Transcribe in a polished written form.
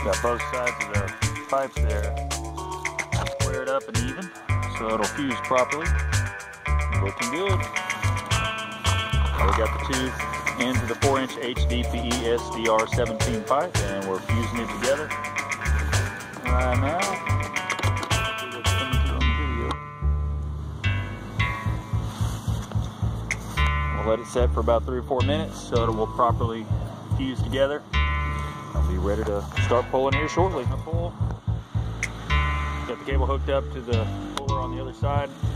Got both sides of the pipes there squared up and even, so it'll fuse properly. Looking good. We got the two ends of the 4-inch HDPE SDR17 pipe, and we're fusing it together right now. We'll let it set for about 3 or 4 minutes so it will properly fuse together. I'll be ready to start pulling here shortly. Got the cable hooked up to the puller on the other side.